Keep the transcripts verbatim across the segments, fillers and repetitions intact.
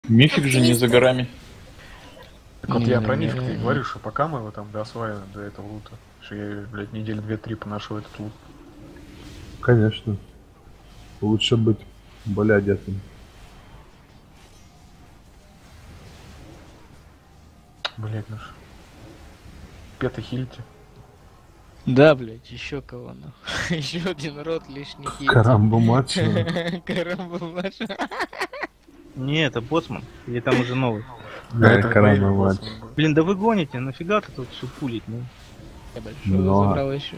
Мифик же не за горами. Так вот я про мифик и говорю, что пока мы его там доосваиваем до этого лута, что я, блядь, недели две-три поношу этот лут. Конечно. Лучше быть более одетым. Блядь, наш. Пета хильте. Да, блядь, еще кого нахуй. Еще один рот лишний хит. Карамбу мачо. Карамбу мачо. Не, это боцман. Или там уже новый? Да, это карамбу Бэйли мачо. боссом был. Блин, да вы гоните, нафига ты тут все пулить, ну? Я большого Много. забрал еще.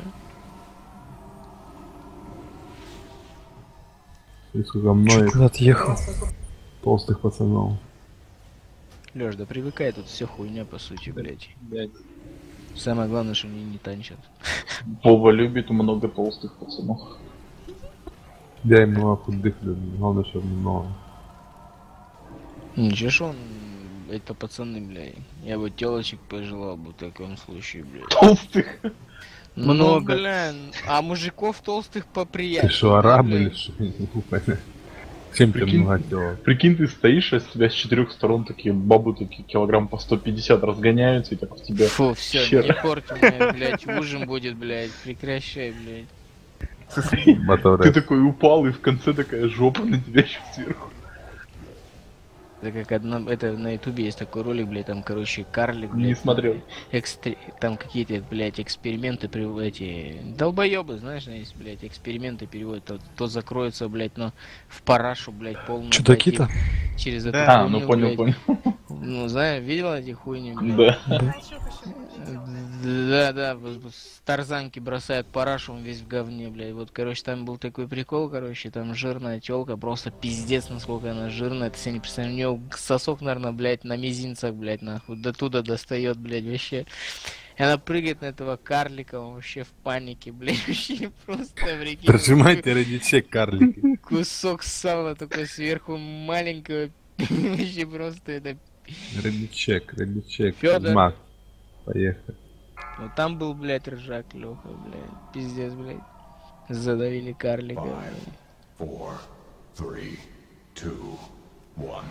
И сколько многих Чуть отъехал. толстых пацанов. Лёш, да привыкай, тут все хуйня по сути, блядь. Самое главное, что они не танчат. Вова любит много толстых пацанов. Я им много худых люблю. Главное, чтобы много. Ничего, что он... Это пацаны, блядь. Я бы телочек пожелал бы в таком случае, блядь. Толстых? Ну, Много. блин, а мужиков толстых Ты поприятнее. что, араб блядь? или что? Я не могу понять. Чем тебе Прикинь. много тела? Прикинь, ты стоишь, а с тебя с четырех сторон такие бабы такие килограмм по сто пятьдесят разгоняются, и так в тебя... Фу, все, Хер. не порти меня, блядь, ужин будет, блядь, прекращай, блядь. Ты Батаре. такой упал, и в конце такая жопа на тебя еще сверху. Это как одна, это на ютубе есть такой ролик, блядь, там, короче, карлик, блядь. Не смотрел. Экстре... Там какие-то, блядь, эксперименты, при... эти, долбоебы, знаешь, есть, блядь, эксперименты переводят, то, то закроется, блядь, но в парашу, блядь, полную. Чудаки-то? блядь, и Через эту А, хуйню, ну понял, блядь. понял. Ну, знаешь, видел эти хуйни, блядь? Да. Да, да, с тарзанки бросают парашу, он весь в говне, блядь. Вот, короче, там был такой прикол, короче, там жирная телка, просто пиздец, насколько она жирная, ты себе не представляешь, у нее сосок, наверное, блядь, на мизинцах, блядь, нахуй, до туда достает, блядь, вообще. И она прыгает на этого карлика, он вообще в панике, блядь, вообще просто в реке. Прожимайте ради чек, карлики. Кусок сала такой сверху маленького, вообще просто это... Ради чек, ради чек. Фёдор. Мак. Поехали. Ну там был, блядь, ржак, Лёха, блядь, пиздец, блядь. Задавили карлика, блядь. Four, three, two, one.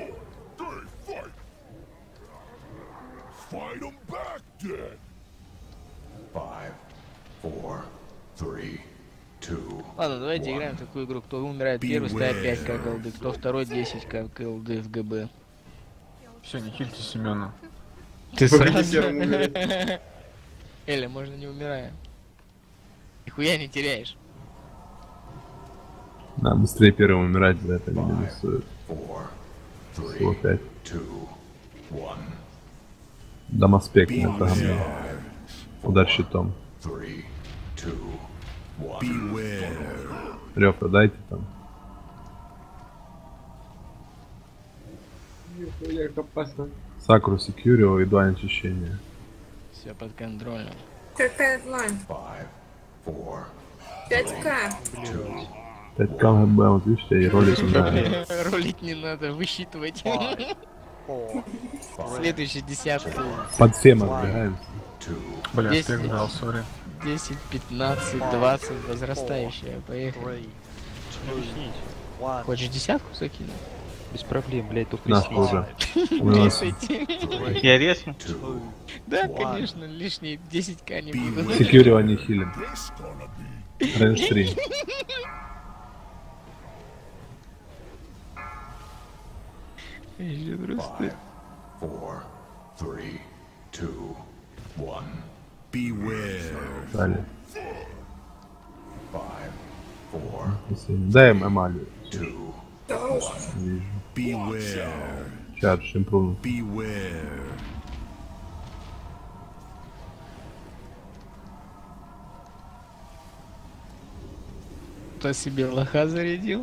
Fight 'em back, then. Five, four, three, two. Ладно, давайте играем в такую игру. Кто умирает первый, ставит пять к голды, кто второй десять к голды в ГБ. Все, не хильте Семена. Ты Погоди, сразу... первым умирает. Эля, можно не умирая. Нихуя не теряешь. Да, быстрее первым умирать, за это не минусует. Four, Всего three, пять. two, one. Домоспект на это говно. Удар щитом. Three, two, one. Рёпа, дайте там. Сакру секьюрио и два очищения. Все под контролем. Какая лайн? Five, four, пять ка. пять ка ГБ, вот видишь, я и ролик играю. Ролить не надо, высчитывать. Следующий десятку. Под фем отбегаемся. Бля, Десять. спек дал, сори. десять, пятнадцать, двадцать, возрастающая. Поехали. Хочешь десятку закинуть? Без проблем, блядь, только Нас ресницы. уже. Выносим. десять. Я резну? Да, конечно, лишние десять к не буду. Секьюрио не хилим. Рейндж три. Ещё просто. Five, four, three, two, one. Далее. Five, four, Дай им эмалию. two, Вижу. Чардж, импрувмент. Кто себе лоха зарядил?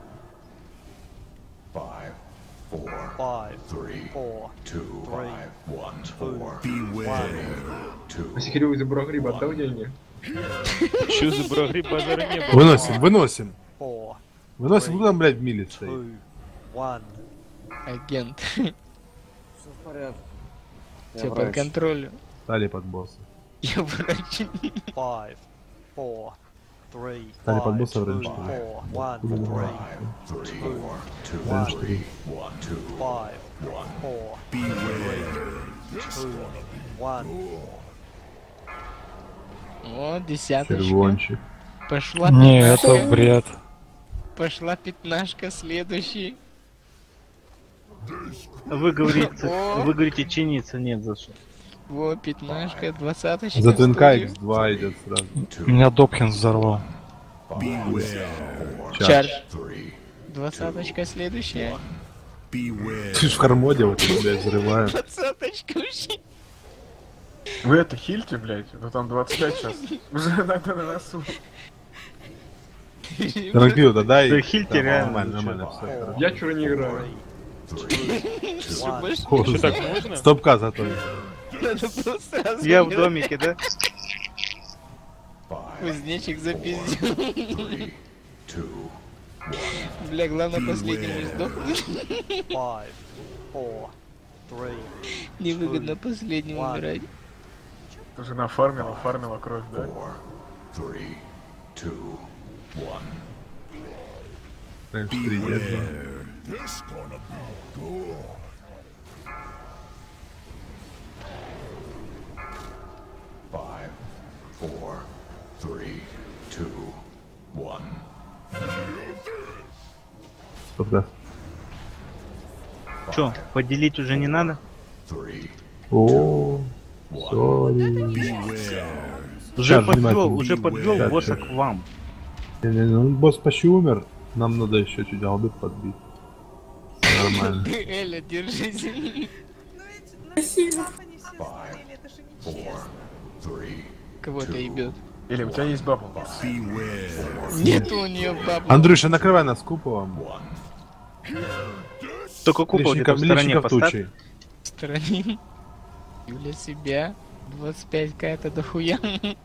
five, four, three, two, five, one, four. Two. Секирю за Бурагриба отдал деньги? Чё за брагри базара не было? Выносим, выносим. Выносим, куда там, блядь, в миле стоит. Агент. Все в порядке. Все под контролем. Далее под босса. Я врач. Five, four, three, Стали под five, босса в two, рейндж four, one, three, two, Рейндж one, три. five, four, three, two, one. О, десяточка. Червончик. Пошла Не, пятнашка. это бред. Пошла пятнашка, следующий. Вы говорите, О. вы говорите, чиниться нет за что. Во, пятнашка, двадцаточка. За в ТНК студию. икс два идет сразу. Меня Добкинс взорвал. Чардж. Двадцаточка следующая. Ты ж в кармоде вот это, блядь, взрываешь. Двадцаточка вообще. Вы это хильте, блядь, ну там двадцать пять сейчас. Уже иногда на носу. Транквил, да дай. Да хильте Да, реально, Нормально, ну нормально, все хорошо. Я чё не играю. Всё, больше О, Что, так можно? Стопка зато. надо было сразу. Я в делать. домике, да? Кузнечик запиздил. Бля, главное последнему сдохнуть. Five, four, three, Невыгодно последнему умирать. Ты же нафармила, фармила кровь, да? Рейндж три нет. five, four, three, two, one. Стопка. Чё, поделить уже не надо? Three, О, сори. Уже Сейчас, подвел, внимательно. уже подвел Сейчас, босса сейчас. к вам. Не-не-не, ну босс почти умер. Нам надо еще чуть голды подбить. Нормально. Эля, держись. Спасибо. four, three. Кого-то ебет. Или у тебя есть бабл? Нет у нее бабы. Андрюша, накрывай нас куполом. Только купол где-то Личников, в стороне личников поставь. тучей. В стороне. Юля себя. двадцать пять ка это дохуя.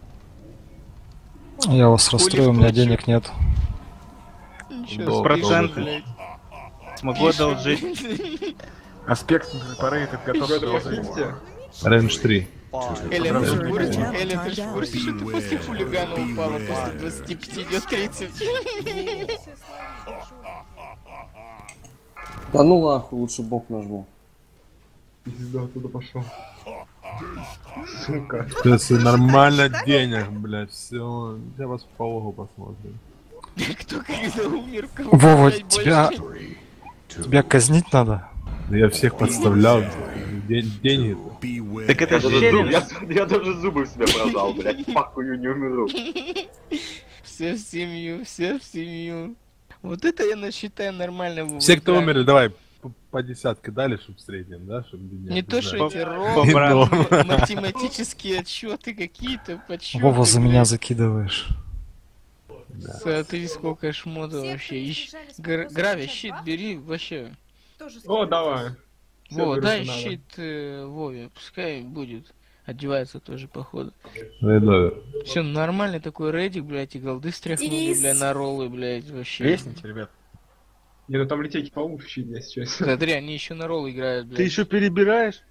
Я вас расстрою, у меня денег нет. Ничего, Долго, процент. спишь, блядь. Смогу одолжить. Аспект парейд готов Вы это продолжить. посмотрите? Рейндж три. Эля, ты ж в Сразу курсе, видно. Эля, ты ж в курсе, что ты после хулигана упала, после двадцати пяти идет тридцать. Да ну нахуй, лучше бок нажму. Пизда, оттуда пошел. Сука. Если нормально денег, блядь, все. Я вас по логу посмотрим. Кто когда умер, кого Вова, блядь, тебя, больше? тебя казнить надо? Да я всех подставлял. День- Деньги. Так это же челлендж. Я даже зубы в себя прожал, блядь. Пахую не умру. Все в семью, все в семью. Вот это я насчитаю нормально. Вова, Все, кто играть. умерли, давай по, по десятке дали, чтобы в среднем, да? Чтоб меня Не то, что знать. эти По ровно брату. математические отчеты какие-то, подсчеты. Вова, за меня блядь. закидываешь. Смотри, сколько шмота вообще. Ищ... Гр- Грави, щит бери, вообще. О, давай. Всё, Вова, беру, дай что надо. щит э, Вове, пускай будет. Одевается тоже, походу. Рейдовер. Все, нормальный такой рейдик, блядь, и голды стряхнули, Денис. бля, на роллы, блядь, вообще. Лестните, ребят. Не, ну там литейки получше, если честно. Смотри, они еще на роллы играют, блядь. Ты еще перебираешь?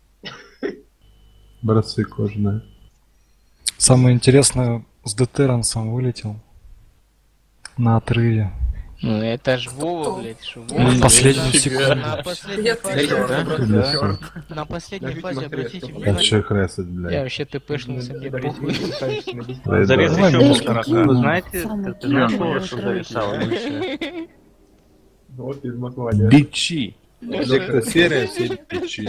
Братцы кожаные. Самое интересное, с Детерансом вылетел. На отрыве. Ну это ж Вова, блядь, что В Вова. последнюю на- секунду. На последней Я фазе, Колесо. на последней Даже фазе, смотреть, обратите чтобы- А внимание. че хресать, Я блядь? вообще ТПшнулся, мне похуй. Рейдовер. Зарез Давай, еще Мишка, полтора. кинь. Вы знаете, ты ты знаешь, Я что что зависало лучше. Вот из Маквадия. Бичи. Электросфера, все бичи.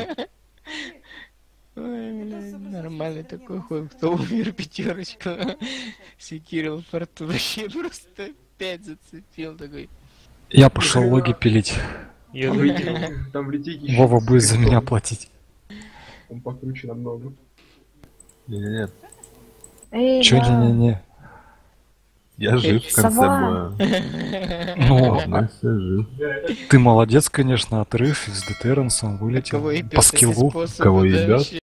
Ой, блядь, нормальный такой ход. Кто умер, пятерочка. Секирил форту вообще просто пять зацепил такой. Я пошел логи пилить. Я Там говорю, литейки- Там литейки. Вова щит будет за крестом. меня платить. Он покруче намного. Не-не-не. Че не-не-не. Я жив в конце Сова. боя. Ну, Я все жив. ты молодец, конечно, отрыв с Детерансом Кого вылетел. ебет По эти скиллу. способы, Кого да, ебет? вообще.